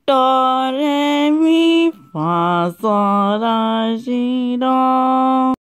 do, re, mi, fa, sol, la, si, do.